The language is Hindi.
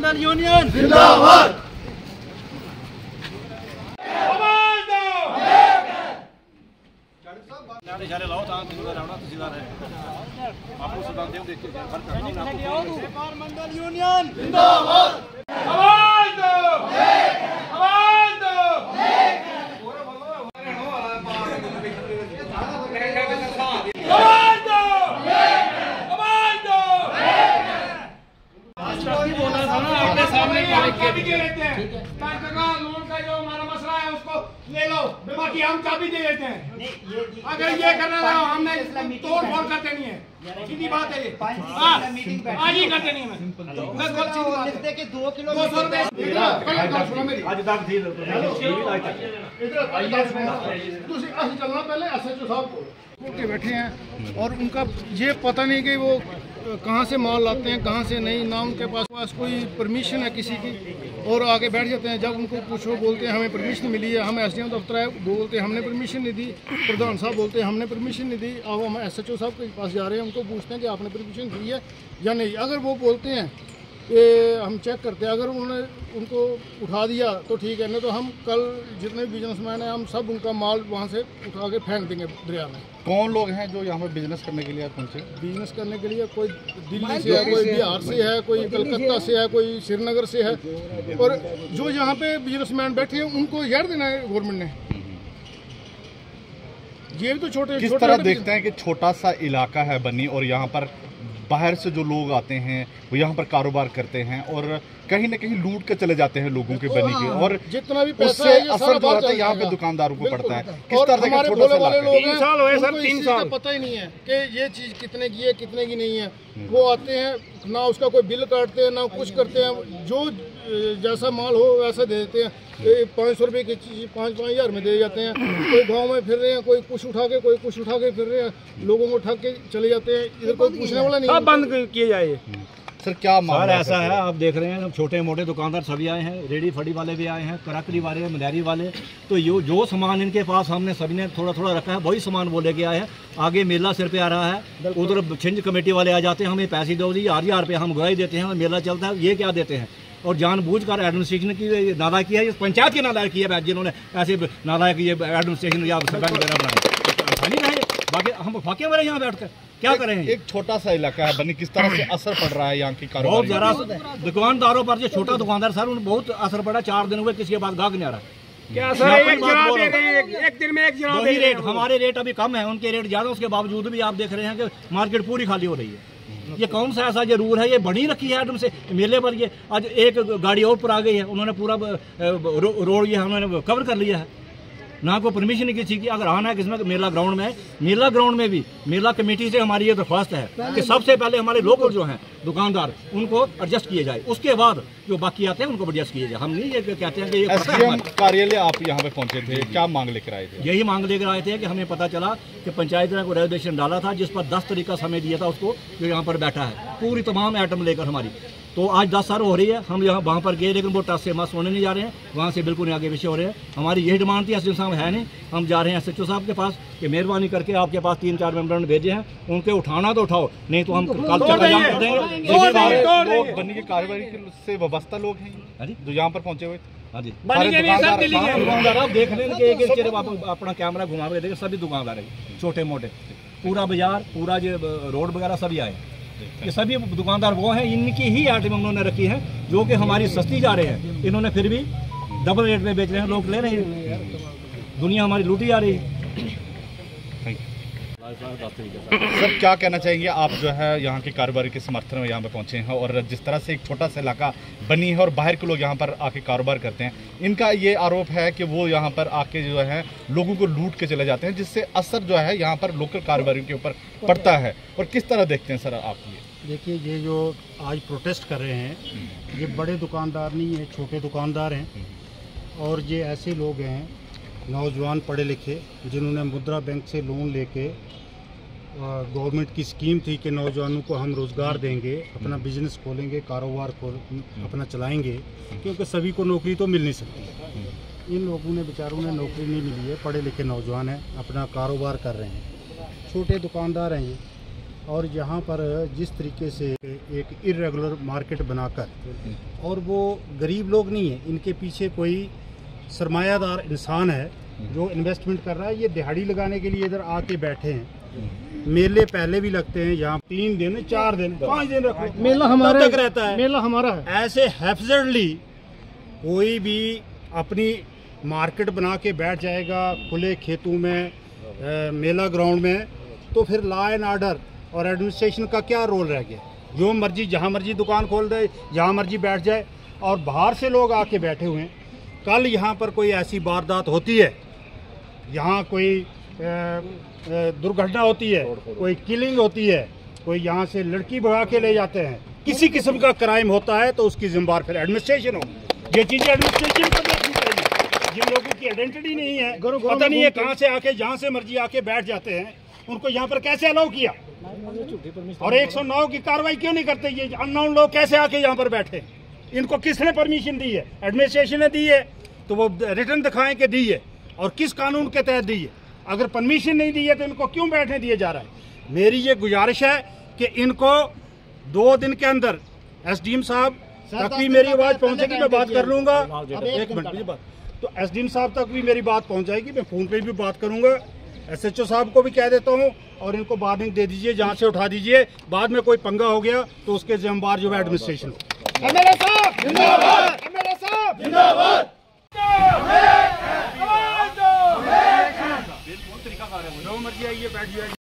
मंडल यूनियन जिंदाबाद। मंडल यूनियन जिंदाबाद। लोन का जो हमारा मसला है उसको ले लो, बाकी हम चाबी दे देते हैं। अगर ये करना है हमने तोड़ फोड़ कर देनी है, सीधी बात है ये। आज ही कर देनी है। लिखते कि 2 किलो 200 रुपए चलना पहले SHO साहब के बैठे हैं और उनका ये पता नहीं कि वो कहाँ से माल लाते हैं कहाँ से नहीं, ना उनके पास कोई परमिशन है किसी की, और आगे बैठ जाते हैं। जब उनको पूछो बोलते हैं हमें परमिशन मिली है, हम SDM दफ्तर है बोलते हैं हमने परमिशन नहीं दी, प्रधान साहब बोलते हैं हमने परमिशन नहीं दी। अब हम SHO साहब के पास जा रहे हैं, उनको पूछते हैं कि आपने परमिशन दी है या नहीं। अगर वो बोलते हैं कि हम चेक करते हैं, अगर उन्होंने उनको उठा दिया तो ठीक है, नहीं तो हम कल जितने बिजनेसमैन हैं हम सब उनका माल वहाँ से उठा के फेंक देंगे दरिया में। कौन लोग हैं जो यहाँ पर बिजनेस करने के लिए पहुँचे? बिजनेस करने के लिए कोई दिल्ली से है, कोई बिहार से है, कोई कलकत्ता से है, कोई श्रीनगर से है, और जो यहाँ पे बिजनेसमैन बैठे हैं उनको यार देना है गवर्नमेंट ने। ये भी तो छोटे किस तरह देखते हैं कि छोटा सा इलाका है बन्नी, और यहाँ पर बाहर से जो लोग आते हैं वो यहाँ पर कारोबार करते हैं और कहीं ना कहीं लूट के चले जाते हैं लोगों के बनी के, और जितना भी पैसा है असर जो है यहाँ पे दुकानारों को पड़ता है। किस तरह से छोटे वाले लोग 3 साल हुए सर, 3 साल पता ही नहीं है कि ये चीज कितने की है कितने की नहीं है। वो आते हैं ना उसका कोई बिल काटते हैं ना कुछ करते हैं, जो जैसा माल हो वैसा दे देते हैं। 500 रुपए की चीज 5-5 हज़ार में दे जाते हैं। कोई गांव में फिर रहे हैं, कोई कुछ उठा के कोई कुछ उठा के फिर रहे हैं, लोगों को उठा के चले जाते हैं। इधर कोई पूछने वाला नहीं। बंद किए जाए सर। क्या सर ऐसा है, आप देख रहे हैं छोटे मोटे दुकानदार सभी आए हैं, रेडी फड़ी वाले भी आए हैं, कराकरी वाले, मदारी वाले। तो जो सामान इनके पास हमने सभी ने थोड़ा थोड़ा रखा है वही सामान वो लेके आए हैं। आगे मेला सिर पे आ रहा है, उधर छिंज कमेटी वाले आ जाते हैं, हमें पैसे दो जी 1000 रुपये हम गवाही देते हैं, मेला चलता है। ये क्या देते हैं? और जानबूझकर एडमिनिस्ट्रेशन की नालायकी है, पंचायत की नालायकी है जिन्होंने ऐसे नालायक ये एडमिनिस्ट्रेशन या सरकार वगैरह बनाए। बाकी हम फाके वाले यहाँ बैठकर क्या करें? एक छोटा सा इलाका है बनी, किस तरह से असर पड़ रहा है यहाँ की कारोबार? बहुत जरा दुकानदारों पर, जो छोटा दुकानदार सर उन बहुत असर पड़ा। 4 दिन हुए किसी के पास गाहक नहीं आ रहा। क्या सर एक दिन में एक जनाब रेट, हमारे रेट अभी कम है, उनके रेट ज्यादा, उसके बावजूद भी आप देख रहे हैं कि मार्केट पूरी खाली हो रही है। ये कौन सा ऐसा ये रूल है? ये बनी रखी है एकदम से मेले पर। ये आज एक गाड़ी और पर आ गई है, उन्होंने पूरा रोड ये उन्होंने कवर कर लिया है, ना कोई परमिशन नहीं किसी की। अगर आना है किसमें मेला ग्राउंड में, मेला ग्राउंड में भी मेला कमेटी से हमारी ये दरख्वास्त है कि सबसे पहले हमारे लोकल जो हैं दुकानदार उनको एडजस्ट किए जाए, उसके बाद जो बाकी आते हैं उनको एडजस्ट किए जाए। हम नहीं ये कहते हैं कि ये SDM कार्यालय आप यहाँ पे पहुँचे थे, क्या मांग लेकर आए थे? यही मांग लेकर आए थे कि हमें पता चला कि पंचायत ने कोई रेजोल्यूशन डाला था जिस पर 10 तारीख का समय दिया था उसको, जो यहाँ पर बैठा है पूरी तमाम आइटम लेकर हमारी। तो आज 10 साल हो रही है, हम यहाँ वहाँ पर गए लेकिन वो टस से मस होने नहीं जा रहे हैं, वहाँ से बिल्कुल आगे पीछे हो रहे हैं। हमारी यही डिमांड थी, SDM साहब है नहीं, हम जा रहे हैं SHO साहब के पास कि मेहरबानी करके आपके पास 3-4 मेंबर ने भेजे हैं, उनके उठाना तो उठाओ, नहीं तो हम कल चक्का-जाम कर देंगे। बनी की कार्रवाई से वाबस्ता लोग हैं जो यहाँ पर पहुँचे हुए। हाँ जी, दुकानदार आप देख लें कि एक अपना कैमरा घुमा के देखें, सभी दुकानदार है छोटे मोटे, पूरा बाजार, पूरा जो रोड वगैरह सभी आए। ये सभी दुकानदार वो हैं, इनकी ही आइटम उन्होंने रखी है जो कि हमारी सस्ती जा रहे हैं, इन्होंने फिर भी डबल रेट में बेच रहे हैं, लोग ले रहे हैं, दुनिया हमारी लूटी जा रही है। सर क्या कहना चाहेंगे आप जो है यहाँ की कारोबार के समर्थन में यहाँ पे पहुँचे हैं, और जिस तरह से एक छोटा सा इलाका बनी है और बाहर के लोग यहाँ पर आके कारोबार करते हैं, इनका ये आरोप है कि वो यहाँ पर आके जो है लोगों को लूट के चले जाते हैं, जिससे असर जो है यहाँ पर लोकल कारोबारियों के ऊपर पड़ता है, और किस तरह देखते हैं सर आप ये? देखिए, ये जो आज प्रोटेस्ट कर रहे हैं ये बड़े दुकानदार नहीं है, छोटे दुकानदार हैं, और ये ऐसे लोग हैं नौजवान पढ़े लिखे जिन्होंने मुद्रा बैंक से लोन लेके, गवर्नमेंट की स्कीम थी कि नौजवानों को हम रोज़गार देंगे, अपना बिजनेस खोलेंगे, कारोबार को अपना चलाएंगे, क्योंकि सभी को नौकरी तो मिल नहीं सकती। इन लोगों ने बेचारों ने नौकरी नहीं मिली है, पढ़े लिखे नौजवान हैं, अपना कारोबार कर रहे हैं, छोटे दुकानदार हैं ये, और यहाँ पर जिस तरीके से एक इरेगुलर मार्केट बनाकर, और वो गरीब लोग नहीं है, इनके पीछे कोई सरमायादार इंसान है जो इन्वेस्टमेंट कर रहा है। ये दिहाड़ी लगाने के लिए इधर आके बैठे हैं। मेले पहले भी लगते हैं यहाँ 3 दिन 4 दिन 5 दिन रखो, मेला हमारा तक रहता है, मेला हमारा है। ऐसे हैफजर्डली कोई भी अपनी मार्केट बना के बैठ जाएगा खुले खेतों में, मेला ग्राउंड में, तो फिर लॉ एंड ऑर्डर और एडमिनिस्ट्रेशन का क्या रोल रह गया? जो मर्जी जहाँ मर्जी दुकान खोल दे, जहाँ मर्जी बैठ जाए, और बाहर से लोग आके बैठे हुए हैं। कल यहाँ पर कोई ऐसी वारदात होती है, यहाँ कोई दुर्घटना होती है, कोई किलिंग होती है, कोई यहाँ से लड़की भगा के ले जाते हैं, किसी किस्म का क्राइम होता है, तो उसकी जिम्मेदार फिर एडमिनिस्ट्रेशन हो। ये चीज़ें एडमिनिस्ट्रेशन को देखनी चाहिए। जिन लोगों की आइडेंटिटी नहीं है, पता नहीं है कहाँ से आके जहाँ से मर्जी आके बैठ जाते हैं, उनको यहाँ पर कैसे अलाउ किया? और 109 की कार्रवाई क्यों नहीं करते? ये अननोन लोग कैसे आके यहाँ पर बैठे? इनको किसने परमिशन दी है? एडमिनिस्ट्रेशन ने दी है, तो वो रिटर्न दिखाएं कि दी है, और किस कानून के तहत दी है। अगर परमिशन नहीं दी है तो इनको क्यों बैठने दिया जा रहा है? मेरी ये गुजारिश है कि इनको 2 दिन के अंदर एसडीएम साहब तक भी मेरी आवाज़ पहुंचेगी, मैं बात कर लूँगा। एक मिनट मेरी बात, तो एसडीएम साहब तक भी मेरी बात पहुंच जाएगी, मैं फ़ोन पे भी बात करूँगा। एसएचओ साहब को भी कह देता हूँ, और इनको वार्निंग दे दीजिए, जहाँ से उठा दीजिए। बाद में कोई पंगा हो गया तो उसके जिम्मेदार जो है एडमिनिस्ट्रेशन। एमएलए साहब जिंदाबाद, एमएलए साहब जिंदाबाद। जो मर्जी आइए बैठ जाइए।